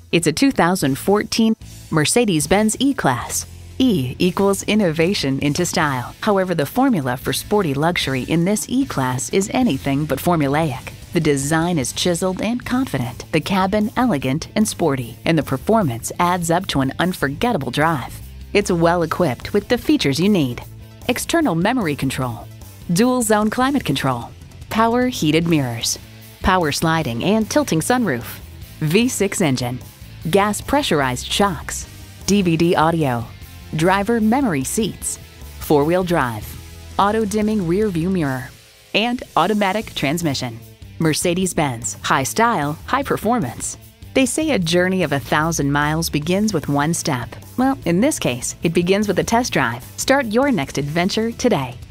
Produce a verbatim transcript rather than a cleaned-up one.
It's a two thousand fourteen Mercedes-Benz E-Class. E equals innovation into style. However, the formula for sporty luxury in this E-Class is anything but formulaic. The design is chiseled and confident, the cabin elegant and sporty, and the performance adds up to an unforgettable drive. It's well equipped with the features you need: external memory control, dual zone climate control, power heated mirrors, power sliding and tilting sunroof, V six engine, gas pressurized shocks, D V D audio, driver memory seats, four-wheel drive, auto-dimming rear view mirror, and automatic transmission. Mercedes-Benz, high style, high performance. They say a journey of a thousand miles begins with one step. Well, in this case, it begins with a test drive. Start your next adventure today.